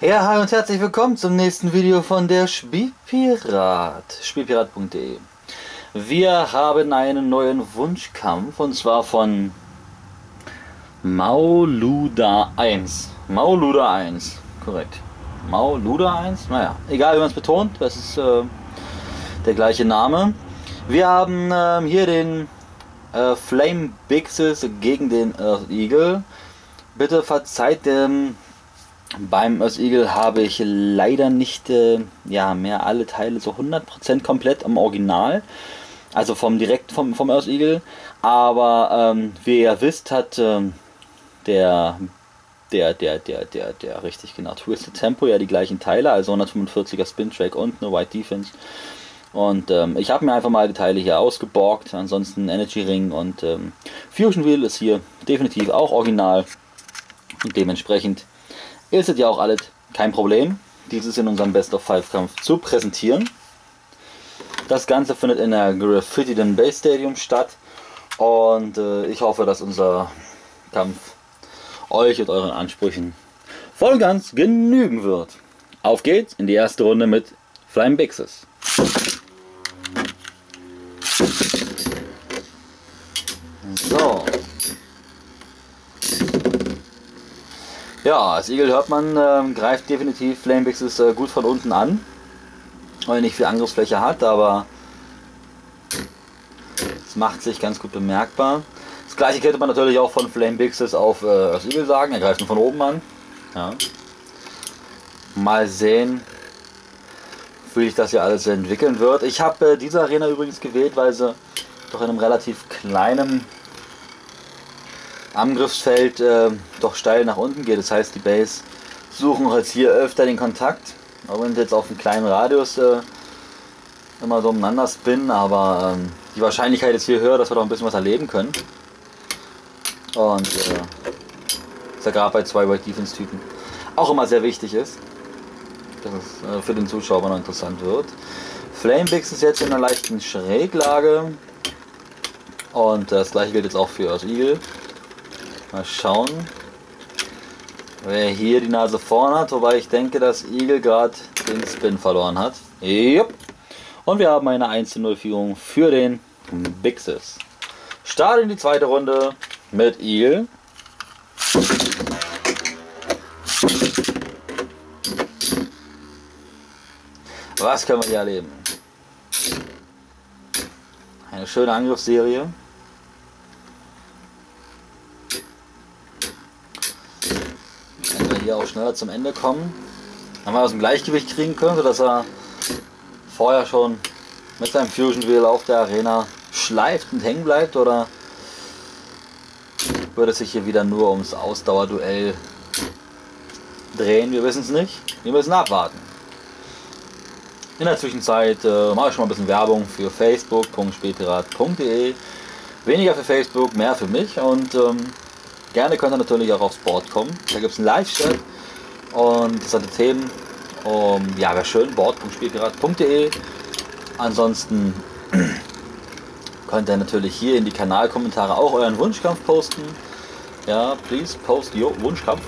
Ja, hi und herzlich willkommen zum nächsten Video von der Spielpirat, spielpirat.de. Wir haben einen neuen Wunschkampf und zwar von Mauluda 1. Mauluda 1, korrekt. Mauluda 1, naja, egal wie man es betont, das ist der gleiche Name. Wir haben hier den Flame Bixes gegen den Earth Eagle. Bitte verzeiht dem. Beim Earth Eagle habe ich leider nicht mehr alle Teile so 100% komplett im Original, also vom Earth Eagle, aber wie ihr wisst hat der richtig genau Twisted Tempo ja die gleichen Teile, also 145er Spin Track und eine White Defense. Und ich habe mir einfach mal die Teile hier ausgeborgt, ansonsten Energy Ring und Fusion Wheel ist hier definitiv auch original und dementsprechend ist es ja auch alles kein Problem, dieses in unserem Best of 5 Kampf zu präsentieren. Das Ganze findet in der Graffiti den Base Stadium statt und ich hoffe, dass unser Kampf euch und euren Ansprüchen voll und ganz genügen wird. Auf geht's in die erste Runde mit Flame Bixes. So. Ja, als Eagle hört man, greift definitiv Flame Bixes gut von unten an, weil er nicht viel Angriffsfläche hat, aber es macht sich ganz gut bemerkbar. Das gleiche könnte man natürlich auch von Flame Bixes auf Earth Eagle sagen, er greift ihn von oben an. Ja. Mal sehen, wie sich das hier alles entwickeln wird. Ich habe diese Arena übrigens gewählt, weil sie doch in einem relativ kleinen Angriffsfeld doch steil nach unten geht. Das heißt, die Base suchen jetzt hier öfter den Kontakt. Auch wenn sie jetzt auf einem kleinen Radius immer so umeinander spinnen, aber die Wahrscheinlichkeit ist hier höher, dass wir doch ein bisschen was erleben können. Und ist ja gerade bei zwei White Defense Typen auch immer sehr wichtig ist, dass es für den Zuschauer noch interessant wird. Flame Bix ist jetzt in einer leichten Schräglage und das gleiche gilt jetzt auch für Earth Eagle. Mal schauen, wer hier die Nase vorn hat, wobei ich denke, dass Eagle gerade den Spin verloren hat. Jupp. Und wir haben eine 1:0 Führung für den Bixes. Start in die zweite Runde mit Eagle. Was können wir hier erleben? Eine schöne Angriffsserie. Hier auch schneller zum Ende kommen, dann mal aus dem Gleichgewicht kriegen können, sodass er vorher schon mit seinem Fusion Wheel auf der Arena schleift und hängen bleibt, oder würde es sich hier wieder nur ums Ausdauerduell drehen? Wir wissen es nicht, wir müssen abwarten. In der Zwischenzeit mache ich schon mal ein bisschen Werbung für facebook.spielpirat.de, weniger für Facebook, mehr für mich, und gerne könnt ihr natürlich auch aufs Board kommen. Da gibt es einen Live-Chat und interessante Themen. Ja, wäre schön, board.spielpirat.de. Ansonsten könnt ihr natürlich hier in die Kanalkommentare auch euren Wunschkampf posten. Ja, please post your Wunschkampf.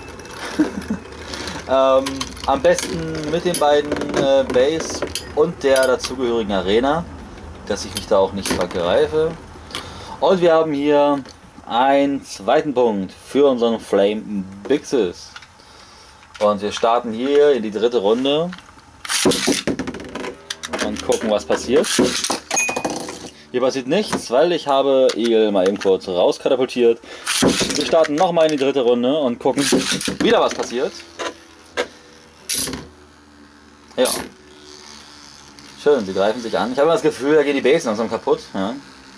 Am besten mit den beiden Base und der dazugehörigen Arena, dass ich mich da auch nicht vergreife. Und wir haben hier einen zweiten Punkt für unseren Flame Bixes. Und wir starten hier in die dritte Runde und gucken, was passiert. Hier passiert nichts, weil ich habe Eagle mal eben kurz rauskatapultiert. Wir starten nochmal in die dritte Runde und gucken, wieder was passiert. Ja. Schön, sie greifen sich an. Ich habe das Gefühl, da geht die Base langsam kaputt. Ja.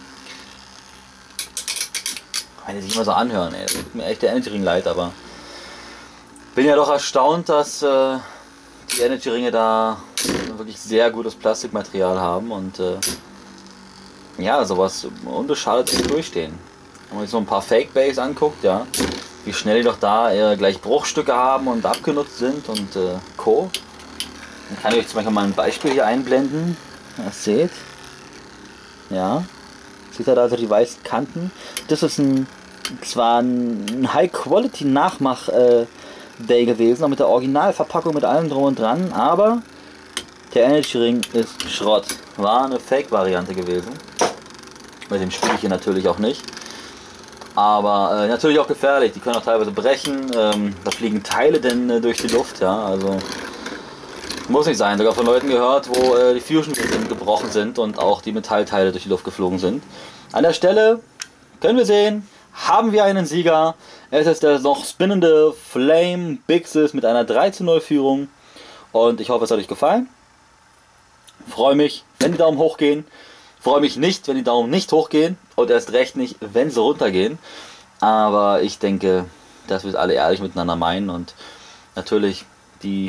Wenn die sich immer so anhören, ey. Das tut mir echt der Energy Ring leid, aber bin ja doch erstaunt, dass die Energy Ringe da wirklich sehr gutes Plastikmaterial haben und ja, sowas unbeschadet sich durchstehen. Wenn man sich so ein paar Fake Base anguckt, ja, wie schnell die doch da gleich Bruchstücke haben und abgenutzt sind und Co. Dann kann ich euch zum Beispiel mal ein Beispiel hier einblenden. Ihr seht, ja, seht ihr da also die weißen Kanten? Das ist zwar ein High-Quality-Nachmach Day gewesen, auch mit der Originalverpackung, mit allem drum und dran, aber der Energy Ring ist Schrott. War eine Fake-Variante gewesen. Mit dem spiele ich hier natürlich auch nicht. Aber natürlich auch gefährlich, die können auch teilweise brechen, da fliegen Teile denn durch die Luft, ja, also muss nicht sein, sogar von Leuten gehört, wo die Fusion gebrochen sind und auch die Metallteile durch die Luft geflogen sind. An der Stelle können wir sehen, haben wir einen Sieger. Es ist der noch spinnende Flame Bixis mit einer 3:0 Führung und ich hoffe, es hat euch gefallen. Freue mich, wenn die Daumen hoch gehen. Freue mich nicht, wenn die Daumen nicht hochgehen und erst recht nicht, wenn sie runtergehen. Aber ich denke, dass wir es alle ehrlich miteinander meinen und natürlich die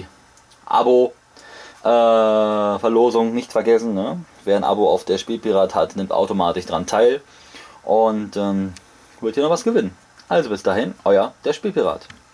Abo-Verlosung nicht vergessen. Ne? Wer ein Abo auf der Spielpirat hat, nimmt automatisch dran teil und wird hier noch was gewinnen. Also bis dahin, euer der Spielpirat.